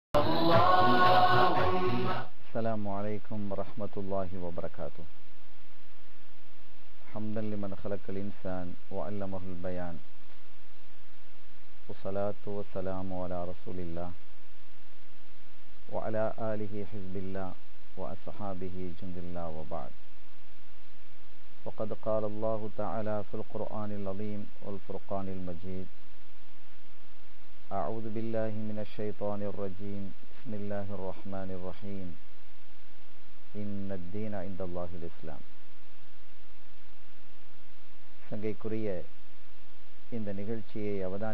السلام عليكم ورحمة الله وبركاته. حمدا لمن خلق الإنسان وعلمه البيان، والصلاة والسلام على رسول الله وعلى آله حزب الله وأصحابه جند الله، وبعد. وقد قال الله تعالى في القرآن العظيم والفرقان المجيد: أعوذ بالله من الشيطان الرجيم، بسم الله الرحمن الرحيم، إن الدين عند الله الإسلام. சங்கைக்குரிய இந்த நிகழ்ச்சியை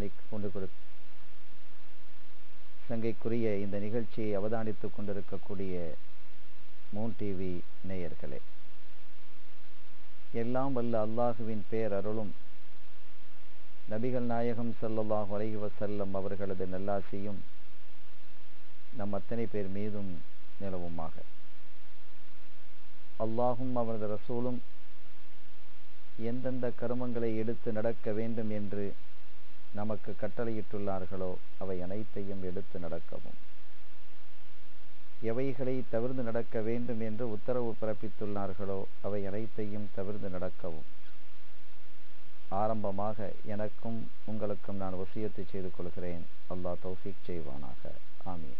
அவதானித்துக் கொண்டிருக்கக்கூடிய மூன் டிவி நேயர்களே, எல்லாம் வல்ல அல்லாஹுவின் பேரருளும் நபிகள் நாயகம் ஸல்லல்லாஹு அலைஹி வஸல்லம் அவர்களது நல்லாசியும் நம் அத்தனை பேர் மீதும் நிலவுமாக. அல்லாஹும் அவரது ரசூலும் எந்தெந்த கர்மங்களை எடுத்து நடக்க வேண்டும் என்று நமக்கு கட்டளையிட்டுள்ளார்களோ அவை அனைத்தையும் எடுத்து நடக்கவும், எவைகளை தவிர்த்து நடக்க வேண்டும் என்று உத்தரவு பிறப்பித்துள்ளார்களோ அவை அனைத்தையும் தவிர்த்து நடக்கவும் ஆரம்பமாக எனக்கும் உங்களுக்கும் நான் வசியத்து செய்து கொள்கிறேன். அல்லாஹ் தௌஃபீக் செய்வானாக. ஆமீன்.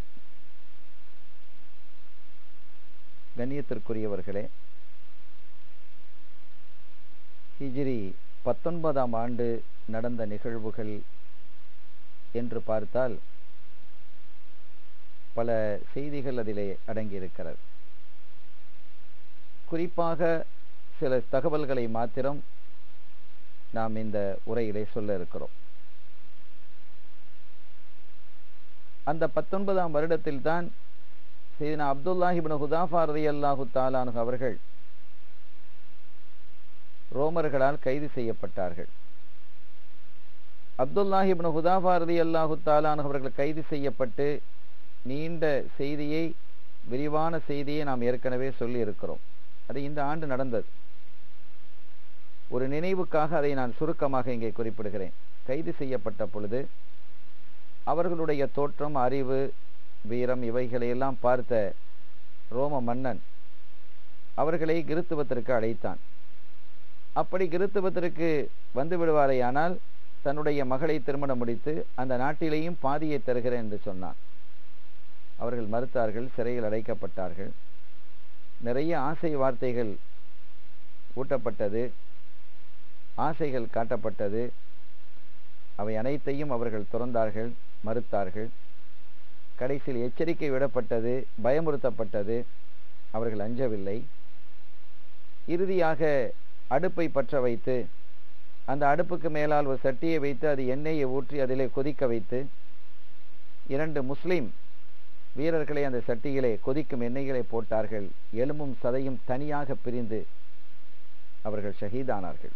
கண்ணியத்திற்குரியவர்களே, ஹிஜ்ரி 19ஆம் ஆண்டு நடந்த நிகழ்வுகள் என்று பார்த்தால் பல செய்திகள் அதிலே அடங்கியிருக்கிறது. குறிப்பாக சில தகவல்களை மாத்திரம் நாம் இந்த உரையிலே சொல்ல இருக்கிறோம். அந்த 19ஆம் வருடத்தில்தான் சையதுனா அப்துல்லாஹ் இப்னு ஹுதாஃபா ரலியல்லாஹு தஆலா அன்ஹு அவர்கள் ரோமர்களால் கைது செய்யப்பட்டார்கள். அப்துல்லாஹ் இப்னு ஹுதாஃபா ரலியல்லாஹு தஆலா அன்ஹு அவர்கள் கைது செய்யப்பட்டு நீண்ட செய்தியை, விரிவான செய்தியை நாம் ஏற்கனவே சொல்லி இருக்கிறோம். அது இந்த ஆண்டு நடந்தது. ஒரு நினைவுக்காக அதை நான் சுருக்கமாக இங்கே குறிப்பிடுகிறேன். கைது செய்யப்பட்ட பொழுது அவர்களுடைய தோற்றம், அறிவு, வீரம் இவைகளையெல்லாம் பார்த்த ரோம மன்னன் அவர்களை கிறித்துவத்திற்கு அழைத்தான். அப்படி கிறித்துவத்திற்கு வந்து விடுவாரேயானால் தன்னுடைய மகளை திருமணம் முடித்து அந்த நாட்டிலேயும் பாதியை தருகிறேன் என்று சொன்னான். அவர்கள் மறுத்தார்கள், சிறையில் அடைக்கப்பட்டார்கள். நிறைய ஆசை வார்த்தைகள் ஊட்டப்பட்டது, ஆசைகள் காட்டப்பட்டது. அவை அனைத்தையும் அவர்கள் துறந்தார்கள், மறுத்தார்கள். கடைசியில் எச்சரிக்கை விடப்பட்டது, பயமுறுத்தப்பட்டது. அவர்கள் அஞ்சவில்லை. இறுதியாக அடுப்பை பற்ற வைத்து அந்த அடுப்புக்கு மேலால் ஒரு சட்டியை வைத்து அது எண்ணெயை ஊற்றி அதிலே கொதிக்க வைத்து 2 முஸ்லிம் வீரர்களை அந்த சட்டியிலே கொதிக்கும் எண்ணெய்களை போட்டார்கள். எலும்பும் சதையும் தனியாக பிரிந்து அவர்கள் ஷஹீதானார்கள்.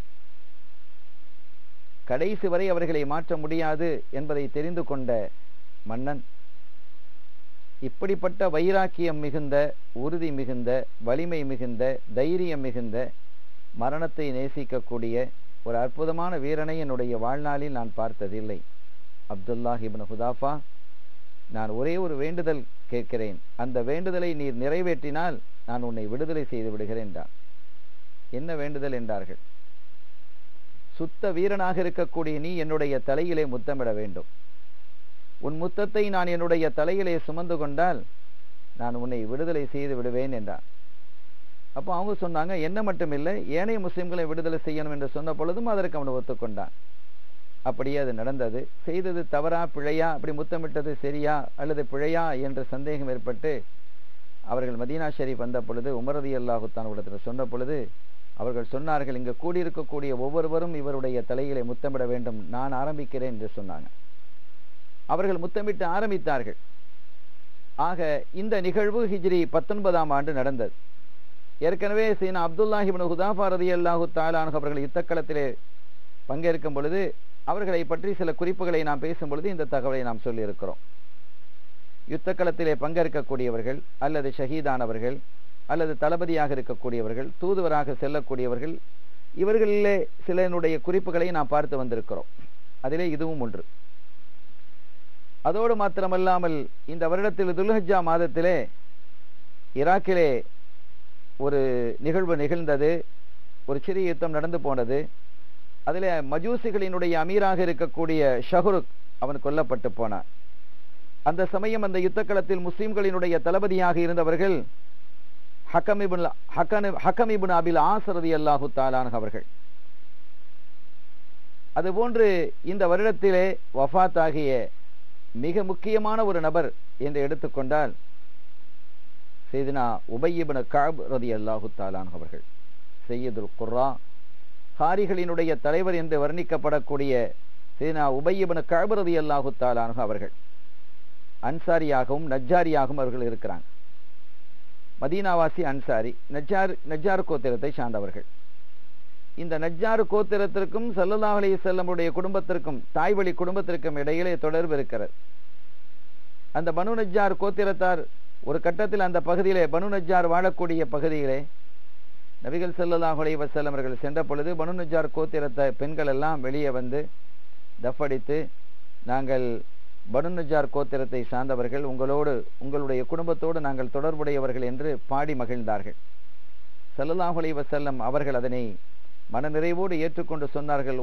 கடைசி வரை அவர்களை மாற்ற முடியாது என்பதை தெரிந்து கொண்ட மன்னன் இப்படிப்பட்ட வைராக்கியம் மிகுந்த, உறுதி மிகுந்த, வலிமை மிகுந்த, தைரியம் மிகுந்த, மரணத்தை நேசிக்கக்கூடிய ஒரு அற்புதமான வீரனை என்னுடைய வாழ்நாளில் நான் பார்த்ததில்லை. அப்துல்லாஹ் இப்னு ஹுதாஃபா, நான் ஒரே ஒரு வேண்டுதல் கேட்கிறேன், அந்த வேண்டுதலை நீர் நிறைவேற்றினால் நான் உன்னை விடுதலை செய்து விடுகிறேன் என்றான். என்ன வேண்டுதல் என்றார்கள்? சுத்த வீரனாக இருக்கக்கூடிய நீ என்னுடைய தலையிலே முத்தமிட வேண்டும். உன் முத்தத்தை நான் என்னுடைய தலையிலே சுமந்து கொண்டால் நான் உன்னை விடுதலை செய்து விடுவேன் என்றான். அப்போ அவங்க சொன்னாங்க, என்ன மட்டுமில்லை, ஏனைய முஸ்லிம்களை விடுதலை செய்யணும் என்று சொன்ன பொழுதும் அதற்கு அவனை ஒத்துக்கொண்டான். அப்படியே அது நடந்தது. செய்தது தவறா பிழையா, அப்படி முத்தமிட்டது சரியா அல்லது பிழையா என்ற சந்தேகம் ஏற்பட்டு அவர்கள் மதீனா ஷரீஃப் வந்த பொழுது உமர் ரலியல்லாஹு தஆலா இடத்தில் சொன்ன பொழுது அவர்கள் சொன்னார்கள், இங்கு கூடியிருக்கக்கூடிய ஒவ்வொருவரும் இவருடைய தலையிலே முத்தமிட வேண்டும், நான் ஆரம்பிக்கிறேன் என்று சொன்னாங்க. அவர்கள் முத்தமிட்டு ஆரம்பித்தார்கள். ஆக இந்த நிகழ்வு ஹிஜ்ரி 19ஆம் ஆண்டு நடந்தது. ஏற்கனவே சையதுனா அப்துல்லாஹ் இப்னு ஹுதாஃபா ரலியல்லாஹு தஆலா அன்ஹு அவர்கள் யுத்தக்களத்திலே பங்கேற்கும் பொழுது அவர்களை பற்றி சில குறிப்புகளை நாம் பேசும் பொழுது இந்த தகவலை நாம் சொல்லியிருக்கிறோம். யுத்தக்களத்திலே பங்கேற்கக்கூடியவர்கள் அல்லது ஷஹீதானவர்கள் அல்லது தளபதியாக இருக்கக்கூடியவர்கள், தூதுவராக செல்லக்கூடியவர்கள், இவர்களிலே சிலனுடைய குறிப்புகளை நாம் பார்த்து வந்திருக்கிறோம். அதிலே இதுவும் ஒன்று. அதோடு மாத்திரமல்லாமல் இந்த வருடத்தில் துல்ஹஜ்ஜா மாதத்திலே ஈராக்கிலே ஒரு நிகழ்வு நிகழ்ந்தது. ஒரு சிறிய யுத்தம் நடந்து போனது. அதில் மஜூசிகளினுடைய அமீராக இருக்கக்கூடிய ஷஹ்ருக் அவன் கொல்லப்பட்டு போனான். அந்த சமயம் அந்த யுத்தக்களத்தில் முஸ்லிம்களினுடைய தளபதியாக இருந்தவர்கள் ஹக்கம் இப்னு அபில் ஆஸ் ரலியல்லாஹு தஆலா அன்ஹு அவர்கள். அதுபோன்று இந்த வருடத்திலே வஃபாத் ஆகிய மிக முக்கியமான ஒரு நபர் என்று எடுத்துக்கொண்டால் சையதுனா உபய் இப்னு கஅப் ரலியல்லாஹு தஆலா அன்ஹு அவர்கள். சையதுல் குர்ரா, காரிகளினுடைய தலைவர் என்று வர்ணிக்கப்படக்கூடிய சையதுனா உபய் இப்னு கஅப் ரலியல்லாஹு தஆலா அன்ஹு அவர்கள் அன்சாரியாகவும் நஜ்ஜாரியாகவும் அவர்கள் இருக்கிறாங்க. மதீனாவாசி அன்சாரி, நஜ்ஜார் கோத்திரத்தை சார்ந்தவர்கள். இந்த நஜ்ஜார் கோத்திரத்திற்கும் ஸல்லல்லாஹு அலைஹி வஸல்லமுடைய குடும்பத்திற்கும், தாய்வழி குடும்பத்திற்கும் இடையிலே தொடர்பு இருக்கிறது. அந்த பனு நஜ்ஜார் கோத்திரத்தார் ஒரு கட்டத்தில் அந்த பகுதியிலே, பனு நஜ்ஜார் வாழக்கூடிய பகுதியிலே நபிகள் ஸல்லல்லாஹு அலைஹி வஸல்லம் அவர்கள் சென்ற பொழுது பனு நஜ்ஜார் கோத்திரத்தை பெண்கள் எல்லாம் வெளியே வந்து தஃபடித்து, நாங்கள் பனு நஜ்ஜார் கோத்திரத்தை சார்ந்தவர்கள், உங்களுடைய குடும்பத்தோடு நாங்கள் தொடர்புடையவர்கள் என்று பாடி மகிழ்ந்தார்கள். ஸல்லல்லாஹு அலைஹி வஸல்லம் அவர்கள் அதனை மனநிறைவோடு ஏற்றுக்கொண்டு சொன்னார்கள்,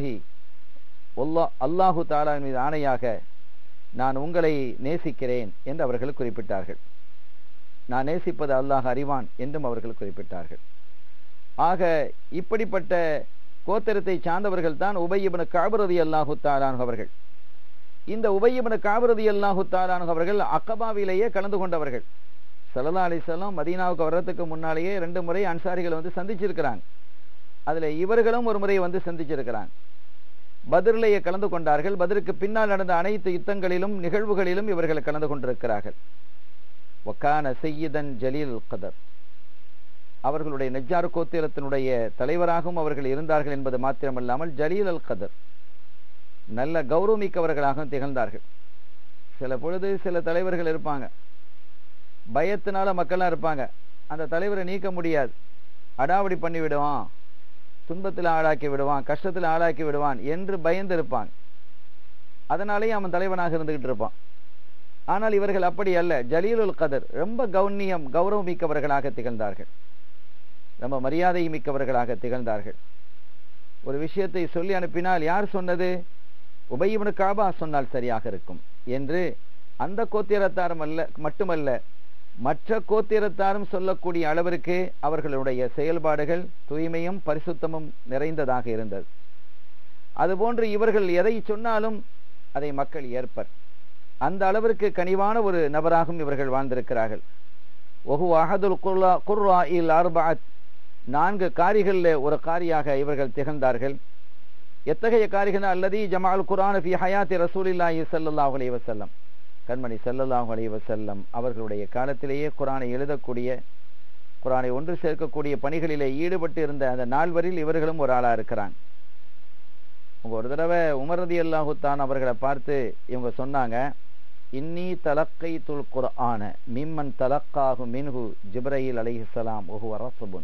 அல்லாஹு தஆலா மீது ஆணையாக நான் உங்களை நேசிக்கிறேன் என்று அவர்கள் குறிப்பிட்டார்கள். நான் நேசிப்பது அல்லாஹ் அறிவான் என்றும் அவர்கள் குறிப்பிட்டார்கள். ஆக இப்படிப்பட்ட கோத்திரத்தை சார்ந்தவர்கள் தான் உபய் இப்னு கஅப் ரலியல்லாஹு தஆலா அன்ஹு அவர்கள். இந்த உபய் இப்னு கஅப் ரலியல்லாஹு தஆலா அன்ஹு அவர்கள் அக்கபாவிலேயே கலந்து கொண்டவர்கள். ஸல்லல்லாஹு அலைஹி வஸல்லம் மதீனாவுக்கு வர்றதுக்கு முன்னாலேயே 2 முறை அன்சாரிகள் வந்து சந்திச்சிருக்கிறாங்க. அதில் இவர்களும் ஒரு முறை வந்து சந்திச்சிருக்கிறாங்க. பத்ரிலேயே கலந்து கொண்டார்கள். பத்ருக்கு பின்னால் நடந்த அனைத்து யுத்தங்களிலும் நிகழ்வுகளிலும் இவர்கள் கலந்து கொண்டிருக்கிறார்கள். வக்கான சையிதன் ஜலீல் கதர், அவர்களுடைய நஜ்ஜார் கோத்திரத்தினுடைய தலைவராகவும் அவர்கள் இருந்தார்கள் என்பது மாத்திரமல்லாமல் ஜலீல் அல் கதர், நல்ல கௌரவமிக்கவர்களாகவும் திகழ்ந்தார்கள். சில பொழுது சில தலைவர்கள் இருப்பாங்க, பயத்தினால மக்கள்லாம் இருப்பாங்க, அந்த தலைவரை நீக்க முடியாது, அடாவடி பண்ணி விடுவான், துன்பத்தில் ஆளாக்கி விடுவான், கஷ்டத்தில் ஆளாக்கி விடுவான் என்று பயந்து இருப்பான். அதனாலேயே அவன் தலைவனாக இருந்துகிட்டு இருப்பான். ஆனால் இவர்கள் அப்படி அல்ல. ஜலீலுல் கதர், ரொம்ப கௌரவம் மிக்கவர்களாக திகழ்ந்தார்கள், ரொம்ப மரியாதை மிக்கவர்களாக திகழ்ந்தார்கள். ஒரு விஷயத்தை சொல்லி அனுப்பினால் யார் சொன்னது, உபய் இப்னு கஅபா சொன்னால் சரியாக இருக்கும் என்று அந்த கோத்திரத்தாரும் மட்டுமல்ல மற்ற கோத்திரத்தாரும் சொல்லக்கூடிய அளவிற்கு அவர்களுடைய செயல்பாடுகள் தூய்மையும் பரிசுத்தமும் நிறைந்ததாக இருந்தது. அதுபோன்று இவர்கள் எதை சொன்னாலும் அதை மக்கள் ஏற்பர். அந்த அளவிற்கு கனிவான ஒரு நபராகவும் இவர்கள் வாழ்ந்திருக்கிறார்கள். ஒஹு அஹதுல் குர்ராஇல் அர்பஅத், 4 காரிகளில் ஒரு காரியாக இவர்கள் திகழ்ந்தார்கள். எத்தகைய காரிகள், அல்லதி ஜமால் குர்ஆன் ஃபி ஹயாத்தி ரசூலில்லாஹி ஸல்லல்லாஹு அலைஹி வஸல்லம், கண்மணி ஸல்லல்லாஹு அலைஹி வஸல்லம் அவர்களுடைய காலத்திலேயே குர்ஆனை எழுதக்கூடிய, குர்ஆனை ஒன்று சேர்க்கக்கூடிய பணிகளிலே ஈடுபட்டு இருந்த அந்த 4வரில் இவர்களும் ஒரு ஆளா இருக்கிறாங்க. ஒரு தடவை உமர் ரலியல்லாஹு தஆலா அவர்களை பார்த்து இவங்க சொன்னாங்க, இன்னி தலக்கைத்துல் குர்ஆன மிம்மன் தலக்காஹு மின்ஹு ஜிப்ரீல் அலைஹிஸ்ஸலாம் வஹுவ ரஸபுன்.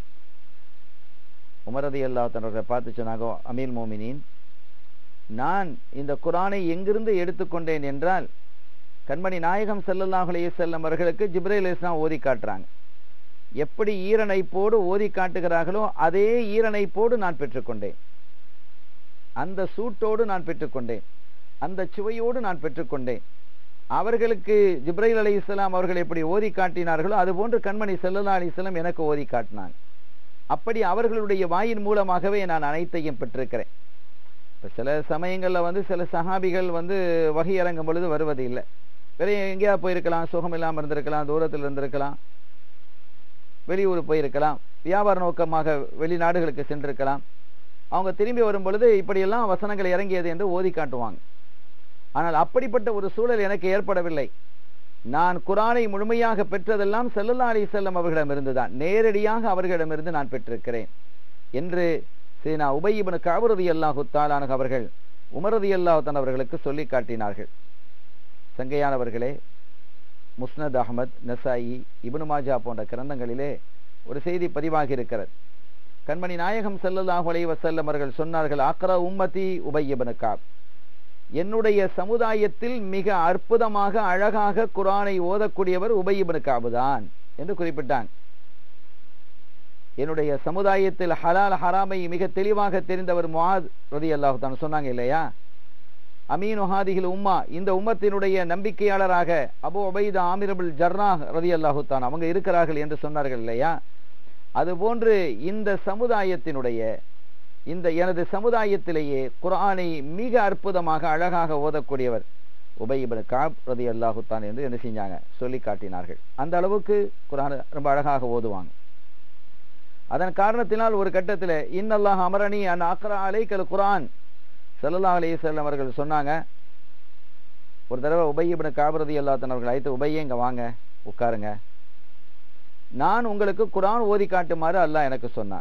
உமர் ரலியல்லாஹு தஆலா அவர்களை பார்த்து சொன்னாங்க, அமீர் மோமினின், நான் இந்த குர்ஆனை எங்கிருந்து எடுத்துக்கொண்டேன் என்றால் கண்மணி நாயகம் ஸல்லல்லாஹு அலைஹி வஸல்லம் அவர்களுக்கு ஜிப்ரீல் அலைஹிஸ்ஸலாம் ஓதி காட்டுறாங்க. எப்படி ஈரணைப்போடு ஓதி காட்டுகிறார்களோ அதே ஈரணைப்போடு நான் பெற்றுக்கொண்டேன், அந்த சூட்டோடு நான் பெற்றுக்கொண்டேன், அந்த சுவையோடு நான் பெற்றுக்கொண்டேன். அவர்களுக்கு ஜிப்ரீல் அலைஹிஸ்ஸலாம் அவர்கள் எப்படி ஓதி காட்டினார்களோ அதுபோன்று கண்மணி ஸல்லல்லாஹு அலைஹி வஸல்லம் எனக்கு ஓதி காட்டினாங்க. அப்படி அவர்களுடைய வாயின் மூலமாகவே நான் அனைத்தையும் பெற்றிருக்கிறேன். இப்போ சில சமயங்களில் வந்து சில சஹாபிகள் வந்து வகை இறங்கும் பொழுது வருவது இல்லை, வேற எங்கேயா போயிருக்கலாம், சுகம் இல்லாமல் இருந்திருக்கலாம், தூரத்தில் இருந்திருக்கலாம், வெளியூர் போயிருக்கலாம், வியாபார நோக்கமாக வெளிநாடுகளுக்கு சென்றிருக்கலாம். அவங்க திரும்பி வரும் பொழுது இப்படியெல்லாம் வசனங்கள் இறங்கியது என்று ஓதி காட்டுவாங்க. ஆனால் அப்படிப்பட்ட ஒரு சூழல் எனக்கு ஏற்படவில்லை. நான் குர்ஆனை முழுமையாக பெற்றதெல்லாம் ஸல்லல்லாஹு அலைஹி வஸல்லம் அவர்களிடமிருந்து தான், நேரடியாக அவர்களிடமிருந்து நான் பெற்றிருக்கிறேன் என்று சையதுனா உபய் இப்னு கஅப் ரலியல்லாஹு தஆலா அன்ஹு அவர்கள் உமர் ரலியல்லாஹு தஆலா அவர்களுக்கு சொல்லி காட்டினார்கள். சங்கையானவர்களே, முஸ்னத் அஹ்மத், நசாயி, இப்னு மாஜா போன்ற கிரந்தங்களிலே ஒரு செய்தி பதிவாகி இருக்கிறது. கண்மணி நாயகம் ஸல்லல்லாஹு அலைஹி வஸல்லம் அவர்கள் சொன்னார்கள், அக்ரா உம்மதி உபய் இப்னு கஅப், என்னுடைய சமுதாயத்தில் மிக அற்புதமாக அழகாக குர்ஆனை ஓதக்கூடியவர் உபய் இப்னு கஅப் தான் என்று குறிப்பிட்டாங்க. என்னுடைய சமுதாயத்தில் ஹலால் ஹராமை மிக தெளிவாக தெரிந்தவர் முஆத் ரலியல்லாஹு தஆலா சொன்னாங்க இல்லையா, அமீனு ஹாதிஹில் உம்மா, இந்த உம்மத்தினுடைய நம்பிக்கையாளராக Abu Ubaidah Amir ibn Jarrah ரலியல்லாஹு தஆலா அவங்க இருக்கிறார்கள் என்று சொன்னார்கள் இல்லையா. அதுபோன்று இந்த சமுதாயத்தினுடைய எனது சமுதாயத்திலேயே குர்ஆனை மிக அற்புதமாக அழகாக ஓதக்கூடியவர் உபய் இப்னு கஅப் ரலியல்லாஹு தஆலா என்று என்ன செஞ்சாங்க, சொல்லி காட்டினார்கள். அந்த அளவுக்கு குர்ஆனை ரொம்ப அழகாக ஓதுவாங்க. அதன் காரணத்தினால் ஒரு கட்டத்தில் இன்னல்லாஹ் அமரனி அன் அக்ரா அலைக்கல் குர்ஆன் ஸல்லல்லாஹு அலைஹி வஸல்லம் அவர்கள் சொன்னாங்க. ஒரு தடவை உபய் இப்னு கஅப் ரலியல்லாஹு தஆலா அவர்கள் அழைத்து, உபய்யே இங்க வாங்க, உட்காருங்க, நான் உங்களுக்கு குர்ஆன் ஓதி காட்டுமாறு அல்லாஹ் எனக்கு சொன்னான்.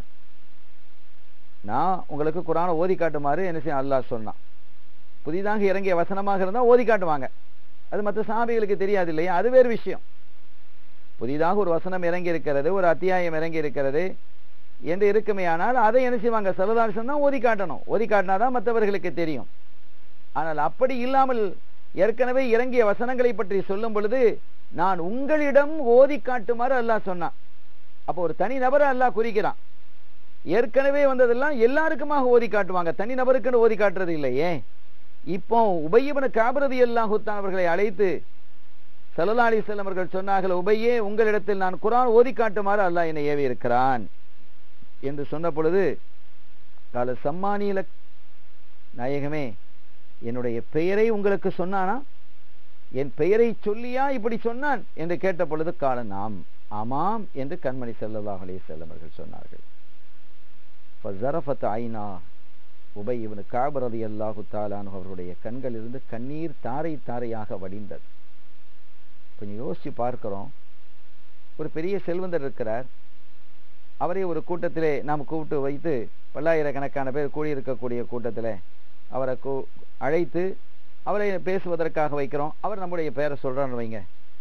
நான் உங்களுக்கு குர்ஆனை ஓதி காட்டுமாறு என்ன செய்ய அல்லாஹ் சொன்னான். புதிதாக இறங்கிய வசனமாக இருந்தால் ஓதி காட்டுவாங்க, அது மற்ற சஹாபிகளுக்கு தெரியாது இல்லையா, அது வேறு விஷயம். புதிதாக ஒரு வசனம் இறங்கி இருக்கிறது, ஒரு அத்தியாயம் இறங்கி இருக்கிறது என்று இருக்குமே, ஆனால் அதை என்ன செய்வாங்க, ஸல்லல்லாஹு அலைஹி வஸல்லம் தான் ஓதி காட்டணும். ஓதி காட்டினாதான் மற்றவர்களுக்கு தெரியும். ஆனால் அப்படி இல்லாமல் ஏற்கனவே இறங்கிய வசனங்களை பற்றி சொல்லும் பொழுது நான் உங்களிடம் ஓதி காட்டுமாறு அல்லாஹ் சொன்னான். அப்போ ஒரு தனி நபரை அல்லாஹ் குறிக்கிறான். ஏற்கனவே வந்ததெல்லாம் எல்லாருக்குமாக ஓதி காட்டுவாங்க, தனி நபருக்குன்னு ஓதி காட்டுறது இல்லையே. இப்போ உபய் இப்னு கஅப் ரலியல்லாஹு தஆலா அவர்களை அழைத்து ஸல்லல்லாஹு அலைஹி வஸல்லம் அவர்கள் சொன்னார்கள், உபையே உங்களிடத்தில் நான் குர்ஆன் ஓதி காட்டுமாறு அல்லாஹ் என்னை ஏவி இருக்கிறான் என்று சொன்ன பொழுது கால சம்மானியில நாயகமே, என்னுடைய பெயரை உங்களுக்கு சொன்னானா, என் பெயரை சொல்லியா இப்படி சொன்னான் என்று கேட்ட பொழுது கால நாம் ஆமாம் என்று கண்மணி ஸல்லல்லாஹு அலைஹி வஸல்லம் அவர்கள் சொன்னார்கள். ஃபஸரஃபத் ஐனா, உபய் இப்னு கஅப் ரலியல்லாஹு தஆலா அவர்களுடைய கண்களிலிருந்து கண்ணீர் தாரை தாரையாக வடிந்தது. கொஞ்சம் யோசிச்சு பார்க்கிறோம், ஒரு பெரிய செல்வந்தர் இருக்கிறார், அவரை ஒரு கூட்டத்திலே நாம் கூப்பிட்டு வைத்து பல்லாயிரக்கணக்கான பேர் கூடியிருக்கக்கூடிய கூட்டத்தில் அவரை அழைத்து அவரை பேசுவதற்காக வைக்கிறோம். அவர் நம்முடைய பெயரை சொல்றான்னு வைங்க,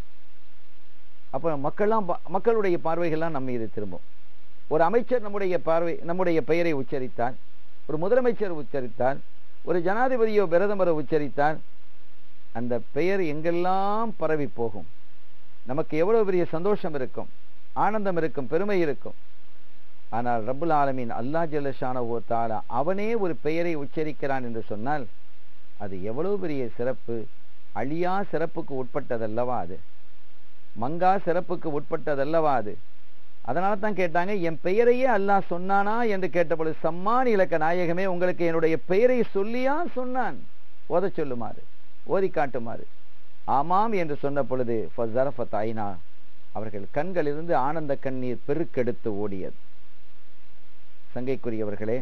அப்போ மக்களுடைய பார்வைகள்லாம் நம்ம மீது திரும்பும். ஒரு அமைச்சர் நம்முடைய பெயரை உச்சரித்தால், ஒரு முதலமைச்சர் உச்சரித்தால், ஒரு ஜனாதிபதியோ பிரதமரோ உச்சரித்தால் அந்த பெயர் எங்கெல்லாம் பரவி போகும். நமக்கு எவ்வளவு பெரிய சந்தோஷம் இருக்கும், ஆனந்தம் இருக்கும், பெருமை இருக்கும். ஆனால் ரப்புல் ஆலமீன் அல்லாஹ் ஜல்ல ஷானஹு வ தஆலா அவனே ஒரு பெயரை உச்சரிக்கிறான் என்று சொன்னால் அது எவ்வளவு பெரிய சிறப்பு. அழியா சிறப்புக்கு உட்பட்டதல்லவா அது, மங்கா சிறப்புக்கு உட்பட்டதல்லவா அது. அதனால தான் கேட்டாங்க, என் பெயரையே அல்லாஹ் சொன்னானா என்று கேட்டபொழுது சம்மான் இலக்க நாயகமே, உங்களுக்கு என்னுடைய பெயரை சொல்லியா சொன்னான், ஓத சொல்லுமாறு, ஓதி காட்டுமாறு. ஆமாம் என்று சொன்ன பொழுது ஃபஸரஃபத் ஐனா, அவர்கள் கண்களிலிருந்து ஆனந்த கண்ணீர் பெருக்கெடுத்து ஓடியது. சங்கைக்குரியவர்களே,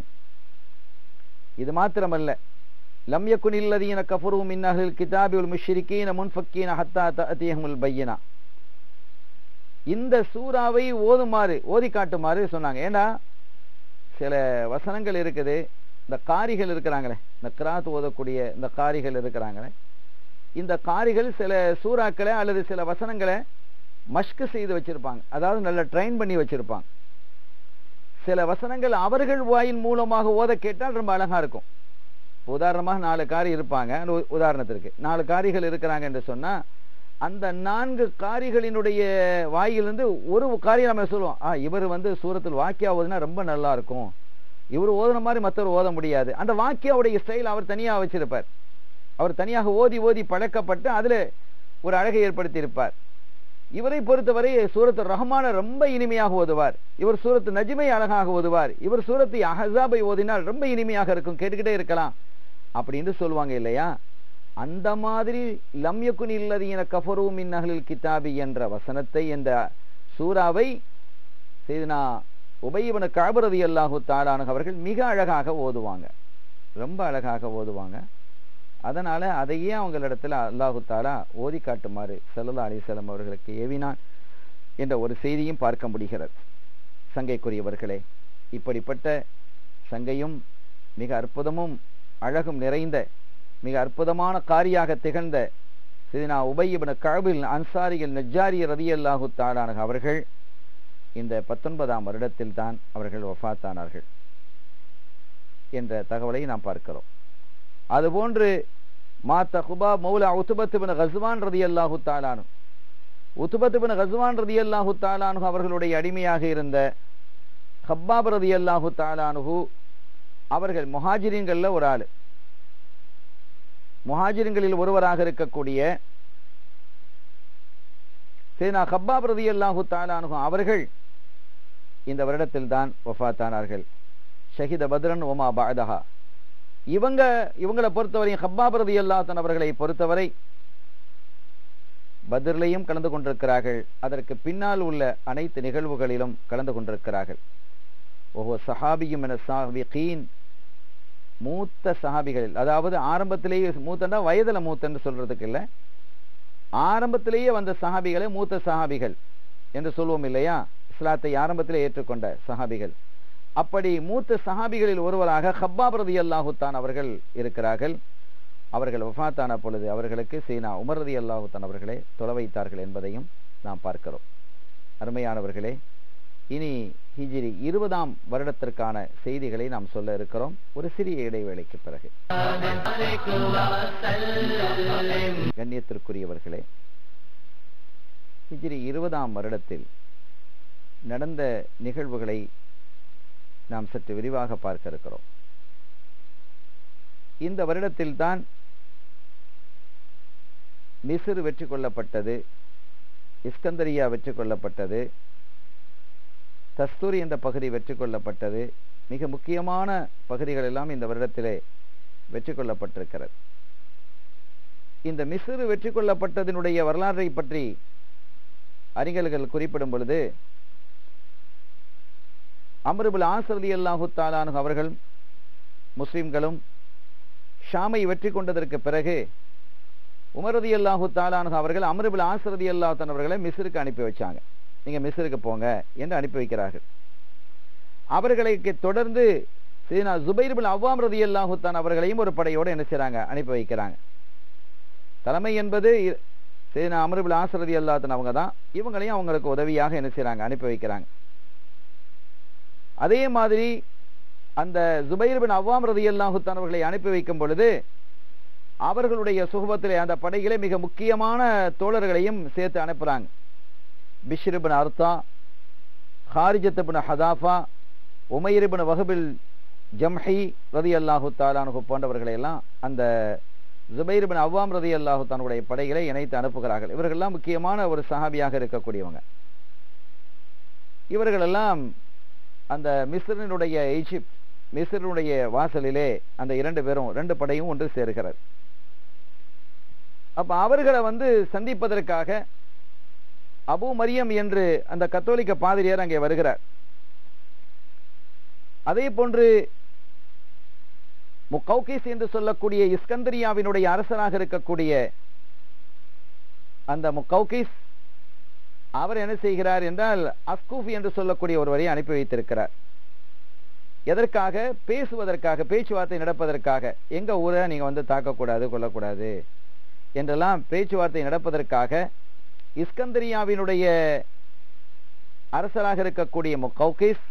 இது மாத்திரமல்ல, லம் யகுனில் லதீன கஃபரு மின் அஹ்லில் கிதாபி வல் முஷ்ரிகீன முன்ஃபக்கீன ஹத்தா தஅதியஹுல் பையினா, இந்த சூறாவை ஓதி காட்டுமாறு சொன்னாங்க. ஏன்னா சில வசனங்கள் இருக்குது, இந்த காரிகள் இருக்கிறாங்களே, இந்த கிராத் ஓதக்கூடிய இந்த காரிகள் இருக்கிறாங்களே, இந்த காரிகள் சில சூறாக்களை அல்லது சில வசனங்களை மஷ்கு செய்து வச்சிருப்பாங்க, அதாவது நல்ல ட்ரெயின் பண்ணி வச்சிருப்பாங்க. சில வசனங்கள் அவர்கள் வாயின் மூலமாக ஓத கேட்டால் ரொம்ப அழகா இருக்கும். உதாரணமாக 4 காரி இருப்பாங்க, உதாரணத்திற்கு 4 காரிகள் இருக்கிறாங்க என்று சொன்னா அந்த 4 காரிகளினுடைய வாயிலிருந்து ஒரு காரியம் நம்ம சொல்லுவோம், இவர் சூரத்துல் வாக்கியா ஓதுனா ரொம்ப நல்லா இருக்கும், இவர் ஓதுன மாதிரி மற்றவர் ஓத முடியாது. அந்த வாக்கியாவுடைய ஸ்டைல் அவர் தனியாக வச்சிருப்பார், அவர் தனியாக ஓதி ஓதி பழக்கப்பட்டு அதில் ஒரு அழகை ஏற்படுத்தி இருப்பார். இவரை பொறுத்தவரை சூரத்து ரஹ்மான ரொம்ப இனிமையாக ஓதுவார், இவர் சூரத்து நஜ்மை அழகாக ஓதுவார், இவர் சூரத்து அஹ்ஸாபை ஓதினால் ரொம்ப இனிமையாக இருக்கும், கேட்டுக்கிட்டே இருக்கலாம் அப்படின்னு சொல்லுவாங்க இல்லையா. அந்த மாதிரி லம் யகுனில் லதீன கஃபரு மின் அஹ்லில் கிதாபி என்ற வசனத்தை, இந்த சூராவை சையதுனா உபய் இப்னு கஅப் ரலியல்லாஹு தஆலா அவர்கள் மிக அழகாக ஓதுவாங்க, ரொம்ப அழகாக ஓதுவாங்க. அதனால அதையே அவங்களிடத்துல அல்லாஹு தஆலா ஓதி காட்டுமாறு ஸல்லல்லாஹு அலைஹி வஸல்லம் அவர்களுக்கு ஏவினான் என்ற ஒரு செய்தியும் பார்க்க முடிகிறது. சங்கைக்குரியவர்களே, இப்படிப்பட்ட சங்கையும் மிக அற்புதமும் அழகும் நிறைந்த மிக அற்புதமான காரியாக திகழ்ந்த சையதுனா உபய் இப்னு கஅபில் அன்சாரியில் நஜ்ஜாரி ரலியல்லாஹு தஆலா அவர்கள் இந்த 19ஆம் வருடத்தில் தான் அவர்கள் வஃபாத்தானார்கள் என்ற தகவலை நாம் பார்க்கிறோம். அதுபோன்று மாத்த ஹுபாப் மௌலா உத்பத் இப்னு கஸ்வான் ரலியல்லாஹு தஆலா அன்ஹு. உத்பத் இப்னு கஸ்வான் ரலியல்லாஹு தஆலா அன்ஹு அவர்களுடைய அடிமையாக இருந்த ஹப்பாப் ரலியல்லாஹு தஆலா அன்ஹு அவர்கள் முஹாஜிரின்கள்ல ஒரு ஆளு. முஹாஜிரின்களில் ஒருவராக இருக்கக்கூடிய சையதுனா ஹப்பாப் ரலியல்லாஹு தஆலா அன்ஹு அவர்கள் இந்த வருடத்தில் தான் வஃபாத்தானார்கள். ஷஹீத பத்ரன் வமா பஅதஹா. இவங்களை பொறுத்தவரை ஹப்பாப் ரலியல்லாஹு தஆலா அவர்களை பொறுத்தவரை பத்ர்லையும் கலந்து கொண்டிருக்கிறார்கள், அதற்கு பின்னால் உள்ள அனைத்து நிகழ்வுகளிலும் கலந்து கொண்டிருக்கிறார்கள். ஓஹோ சஹாபியும் என சாபிகீன், மூத்த சஹாபிகளில், அதாவது ஆரம்பத்திலேயே மூத்தன்னா வயதுல மூத்தன்னு சொல்றதுக்கு இல்லை, ஆரம்பத்திலேயே வந்த சஹாபிகளை மூத்த சஹாபிகள் என்று சொல்வோம் இல்லையா, இஸ்லாத்தை ஆரம்பத்திலே ஏற்றுக்கொண்ட சஹாபிகள். அப்படி மூத்த சஹாபிகளில் ஒருவராக ஹப்பாப் ரலியல்லாஹு தஆலா அவர்கள் இருக்கிறார்கள். அவர்கள் வஃபாத்தான பொழுது அவர்களுக்கு சையதுனா உமர் ரலியல்லாஹு தஆலா அவர்களே தொலை வைத்தார்கள் என்பதையும் நாம் பார்க்கிறோம். அருமையானவர்களே, இனி ஹிஜ்ரி 20ஆம் வருடத்திற்கான செய்திகளை நாம் சொல்ல இருக்கிறோம் ஒரு சிறிய இடைவேளைக்கு பிறகு. கண்ணியத்திற்குரியவர்களே, ஹிஜ்ரி 20ஆம் வருடத்தில் நடந்த நிகழ்வுகளை நாம் சற்று விரிவாக பார்க்க இருக்கிறோம். இந்த வருடத்தில் தான் மிஸ்ர் வெற்றி கொள்ளப்பட்டது, இஸ்கந்தரியா வெற்றி கொள்ளப்பட்டது, தஸ்தூரி என்ற பகுதி வெற்றி கொள்ளப்பட்டது. மிக முக்கியமான பகுதிகள் எல்லாம் இந்த வருடத்திலே வெற்றி கொள்ளப்பட்டிருக்கிறது. இந்த மிஸ்ர் வெற்றி கொள்ளப்பட்டதனுடைய வரலாற்றை பற்றி அறிஞர்கள் குறிப்பிடும் பொழுது அம்ர் இப்னு ஆஸ் ரலியல்லாஹு தஆலா அன்ஹு அவர்கள் முஸ்லிம்களும் ஷாமை வெற்றி கொண்டதற்கு பிறகு உமர் ரலியல்லாஹு தஆலா அன்ஹு அவர்கள் அம்ர் இப்னு ஆஸ் ரலியல்லாஹு தஆலா அவர்களை மிஸ்ருக்கு அனுப்பி வச்சாங்க. நீங்க மிஸ்ருக்கு போங்க என்று அனுப்பி வைக்கிறார்கள். அவர்களுக்கு தொடர்ந்து சையதுனா ஜுபைர் இப்னு அவ்வாம் ரலியல்லாஹு தஆலா அவர்களையும் ஒரு படையோடு என்ன செய்றாங்க, அனுப்பி வைக்கிறாங்க. தலைமை என்பது சையதுனா அம்ர் இப்னு ஆஸ் ரலியல்லாஹு தஆலா அவங்க தான். இவங்களையும் அவங்களுக்கு உதவியாக என்ன செய்றாங்க, அனுப்பி வைக்கிறாங்க. அதே மாதிரி அந்த ஜுபைர் இப்னு அவ்வாம் ரலியல்லாஹு தஆலா அவர்களை அனுப்பி வைக்கும் பொழுது அவர்களுடைய சுஹபத்திலே அந்த படையிலே மிக முக்கியமான தோழர்களையும் சேர்த்து அனுப்புறாங்க. பிஷ்ர் இப்னு அர்தா, ஹாரிஜத் இப்னு ஹதாஃபா, உமைர் இப்னு வஹபில் ஜம்ஹி ரலியல்லாஹு தஆலா அன்ஹு போன்றவர்களை எல்லாம் அந்த ஜுபைர் இப்னு அவ்வாம் ரலியல்லாஹு தஆலாவுடைய படைகளை இணைத்து அனுப்புகிறார்கள். இவர்களெல்லாம் முக்கியமான ஒரு சஹாபியாக இருக்கக்கூடியவங்க. இவர்களெல்லாம் அந்த மிஸ்ரினுடைய மிஸ்ரினுடைய வாசலிலே அந்த ரெண்டு படையும் ஒன்று சேர்கிறது. அப்ப அவர்களை சந்திப்பதற்காக அபு மரியம் என்று அந்த கத்தோலிக்க பாதிரியார் அங்கே வருகிறார். அதே போன்று முகௌகிஸ் என்று சொல்லக்கூடிய இஸ்கந்தரியாவினுடைய அரசராக இருக்கக்கூடிய அந்த முகௌகிஸ் அவர் என்ன செய்கிறார் என்றால் அஸ்கூஃபி என்று சொல்லக்கூடிய ஒருவரை அனுப்பி வைத்திருக்கிறார். எதற்காக? பேசுவதற்காக, பேச்சுவார்த்தை நடப்பதற்காக. எங்க ஊரை நீங்க தாக்கக்கூடாது, கொல்லக்கூடாது என்றெல்லாம் பேச்சுவார்த்தை நடப்பதற்காக இஸ்கந்தரியாவினுடைய அரசராக இருக்கக்கூடிய முகௌகிஸ்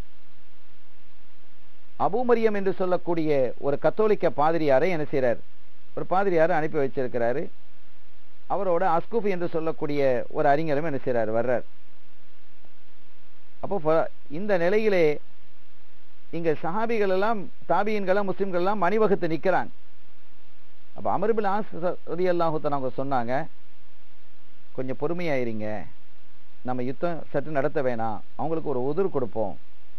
அபு மரியம் என்று சொல்லக்கூடிய ஒரு கத்தோலிக்க பாதிரியாரை என்ன செய்றார், ஒரு பாதிரியாரை அனுப்பி வச்சிருக்கிறாரு. அவரோட அஸ்கூஃபி என்று சொல்லக்கூடிய ஒரு அறிஞரும் என்ன செய்றார், வர்றார். அப்போ இந்த நிலையிலே இங்க சஹாபிகள் எல்லாம், தாபியின்கள், முஸ்லிம்கள் எல்லாம் அணிவகுத்து நிற்கிறாங்க. அப்ப அம்ர் இப்னு ஆஸ் ரலியல்லாஹு தஆலா அவங்க சொன்னாங்க, கொஞ்சம் பொறுமையாயிருங்க, நம்ம யுத்தம் சற்று நடத்த வேணாம், அவங்களுக்கு ஒரு உதிர் கொடுப்போம்.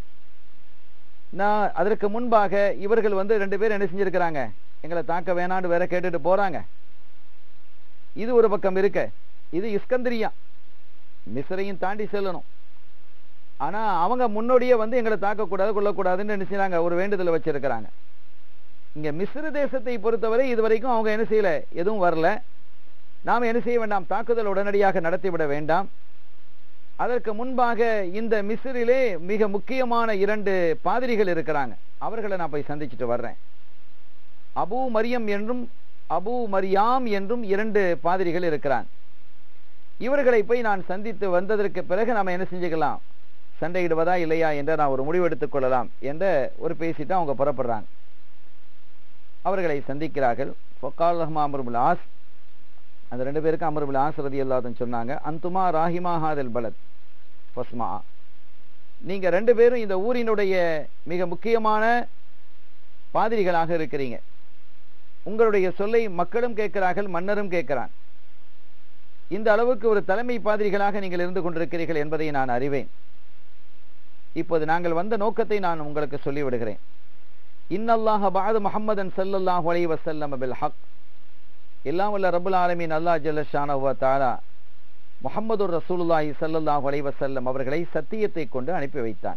நான் அதற்கு முன்பாக இவர்கள் 2 பேர் என்ன செஞ்சிருக்கிறாங்க, எங்களை தாக்க வேணான்னு வேற கேட்டுட்டு போறாங்க. இது ஒரு பக்கம் இருக்க, இது இஸ்கந்தரியா, மிஸ்ரையும் தாண்டி செல்லணும். ஆனா அவங்க முன்னோடியே எங்களை தாக்கக்கூடாது, கொள்ளக்கூடாதுன்னு என்ன செய்றாங்க, ஒரு வேண்டுதலை வச்சிருக்கிறாங்க. இங்க மிஸ்ர் தேசத்தை பொறுத்தவரை இதுவரைக்கும் அவங்க என்ன செய்யல, எதுவும் வரல. நாம் என்ன செய்ய வேண்டாம், தாக்குதல் உடனடியாக நடத்திவிட வேண்டாம். அதற்கு முன்பாக இந்த மிஸ்ரிலே மிக முக்கியமான 2 பாதிரிகள் இருக்கிறாங்க, அவர்களை நான் போய் சந்திச்சுட்டு வர்றேன். அபு மரியம் என்றும் அபு மரியாம் என்றும் 2 பாதிரிகள் இருக்கிறாங்க. இவர்களை போய் நான் சந்தித்து வந்ததற்கு பிறகு நாம என்ன செஞ்சுக்கலாம், சண்டையிடுவதா இல்லையா என்ற நான் ஒரு முடிவு எடுத்துக் கொள்ளலாம் என்ற ஒரு பேசிட்டு அவங்க புறப்படுறாங்க. அவர்களை சந்திக்கிறார்கள். ஃபகால் ரஹ்மா அம்ருல் ஆஸ், அந்த 2 பேருக்கு அம்ருல் ஆஸ் ரலியல்லாஹு அன்ஹு சொன்னாங்க, அந்துமா ராஹிமா ஹாதல் பலத் ஃபஸ்மா, நீங்க 2 பேரும் இந்த ஊரினுடைய மிக முக்கியமான பாதிரிகளாக இருக்கிறீங்க. உங்களுடைய சொல்லை மக்களும் கேட்கிறார்கள், மன்னரும் கேட்கிறான். இந்த அளவுக்கு ஒரு தலைமை பாதிரிகளாக நீங்கள் இருந்து கொண்டிருக்கிறீர்கள் என்பதை நான் அறிவேன். இப்போது நாங்கள் வந்த நோக்கத்தை நான் உங்களுக்கு சொல்லிவிடுகிறேன். இன்னல்லாஹ பஅத முஹம்மதன் ஸல்லல்லாஹு அலைஹி வஸல்லம் பில் ஹக், எல்லாம் வல்ல ரப்பல் ஆலமீன் அல்லாஹ் ஜல்ல ஷானஹு வ தஆலா முஹம்மது ரசூலுல்லாஹி ஸல்லல்லாஹு அலைஹி வஸல்லம் அவர்களை சத்தியத்தை கொண்டு அனுப்பி வைத்தான்.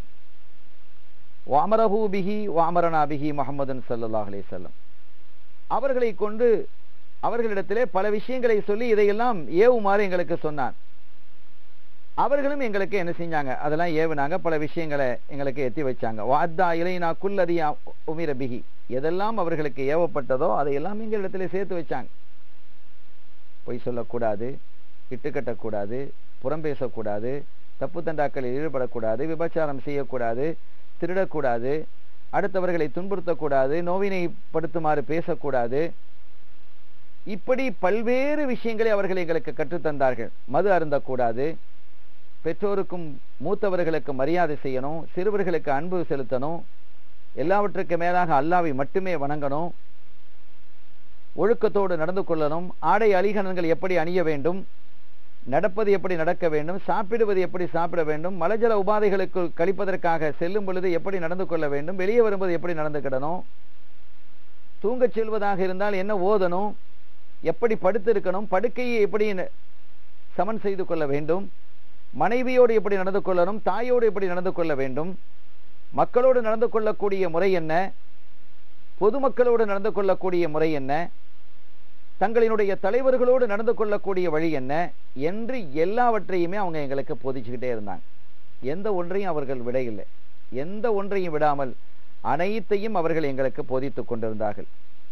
வஅமரஹு பிஹி வஅமரனா பிஹி முஹம்மதன் ஸல்லல்லாஹு அலைஹி வஸல்லம், அவர்களை கொண்டு அவர்களிடத்திலே பல விஷயங்களை சொல்லி இதையெல்லாம் ஏவுமாறு எங்களுக்கு சொன்னான். அவர்களும் எங்களுக்கு என்ன செஞ்சாங்க, அதெல்லாம் ஏவுனாங்க, பல விஷயங்களை எங்களுக்கு எத்தி வச்சாங்க. வஅத்தா இலைனா குல்லதி உமிர பிஹி, எதெல்லாம் அவர்களுக்கு ஏவப்பட்டதோ அதையெல்லாம் எங்களிடத்திலே சேர்த்து வச்சாங்க. பொய் சொல்லக்கூடாது, இட்டுக்கட்டக்கூடாது, புறம் பேசக்கூடாது, தப்பு தண்டாக்களில் ஈடுபடக்கூடாது, விபச்சாரம் செய்யக்கூடாது, திருடக்கூடாது, அடுத்தவர்களை துன்புறுத்தக்கூடாது, நோவினைப்படுத்துமாறு பேசக்கூடாது, இப்படி பல்வேறு விஷயங்களை அவர்கள் எங்களுக்கு கற்றுத்தந்தார்கள். மது அருந்தக்கூடாது, பெற்றோருக்கும் மூத்தவர்களுக்கு மரியாதை செய்யணும், சிறுவர்களுக்கு அன்பு செலுத்தணும், எல்லாவற்றுக்கு மேலாக அல்லாஹ்வை மட்டுமே வணங்கணும், ஒழுக்கத்தோடு நடந்து கொள்ளணும், ஆடை அணிகலன்கள் எப்படி அணிய வேண்டும், நடப்பது எப்படி நடக்க வேண்டும், சாப்பிடுவது எப்படி சாப்பிட வேண்டும், மலஜல உபாதைகளுக்கு கழிப்பதற்காக செல்லும் பொழுது எப்படி நடந்து கொள்ள வேண்டும், வெளியே வரும்போது எப்படி நடந்துக்கிடணும், தூங்கச் செல்வதாக இருந்தால் என்ன ஓதணும், எப்படி படுத்து இருக்கணும், படுக்கையை எப்படி சமன் செய்து கொள்ள வேண்டும், மனைவியோடு எப்படி நடந்து கொள்ளணும், தாயோடு எப்படி நடந்து கொள்ள வேண்டும், மக்களோடு நடந்து கொள்ளக்கூடிய முறை என்ன, பொதுமக்களோடு நடந்து கொள்ளக்கூடிய முறை என்ன, தங்களினுடைய தலைவர்களோடு நடந்து கொள்ளக்கூடிய வழி என்ன என்று எல்லாவற்றையுமே அவங்க எங்களுக்கு போதிச்சுக்கிட்டே இருந்தாங்க. எந்த ஒன்றையும் அவர்கள் விடையில்லை, எந்த ஒன்றையும் விடாமல் அனைத்தையும் அவர்கள் எங்களுக்கு போதித்துக் கொண்டிருந்தார்கள்.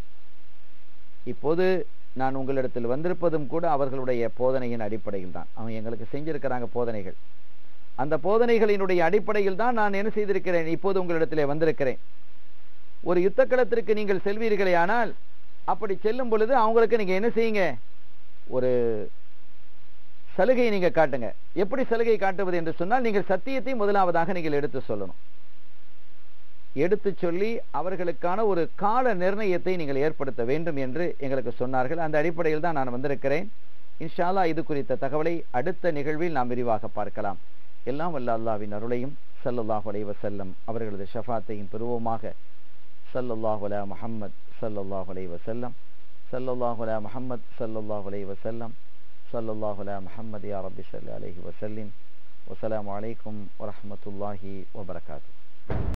இப்போது நான் உங்களிடத்தில் வந்திருப்பதும் கூட அவர்களுடைய போதனையின் அடிப்படையில் தான். அவங்க எங்களுக்கு செஞ்சிருக்கிறாங்க போதனைகள். அந்த போதனைகளினுடைய அடிப்படையில் தான் நான் என்ன செய்திருக்கிறேன், இப்போது உங்களிடத்திலே வந்திருக்கிறேன். ஒரு யுத்த களத்திற்கு நீங்கள் செல்வீர்களே ஆனால் அப்படி செல்லும் பொழுது அவங்களுக்கு நீங்க என்ன செய்யுங்க, ஒரு சலுகையை நீங்க காட்டுங்க. எப்படி சலுகை காட்டுவது என்று சொன்னால், நீங்கள் சத்தியத்தை முதலாவதாக நீங்கள் எடுத்து சொல்லணும். எடுத்து சொல்லி அவர்களுக்கான ஒரு கால நிர்ணயத்தை நீங்கள் ஏற்படுத்த வேண்டும் என்று எங்களுக்கு சொன்னார்கள். அந்த அடிப்படையில் தான் நான் வந்திருக்கிறேன். இன்ஷா அல்லாஹ் இது குறித்த தகவலை அடுத்த நிகழ்வில் நாம் விரிவாக பார்க்கலாம். எல்லாம் வல்ல அல்லாஹ்வின் அருளையும் ஸல்லல்லாஹு அலைஹி வஸல்லம் அவர்களது ஷஃபாத்தையும் பெறுவோமாக. ஸல்லல்லாஹு அலா முஹம்மத் ஸல்லல்லாஹு அலைஹி வஸல்லம், ஸல்லல்லாஹு அலா முஹம்மத் ஸல்லல்லாஹு அலைஹி வஸல்லம், ஸல்லல்லாஹு அலா முஹம்மத் யா ரப்பி ஸல்லி அலைஹி வஸல்லிம். வஸ்ஸலாமு அலைக்கும் வரஹ்மத்துல்லாஹி வபரகாத்துஹு.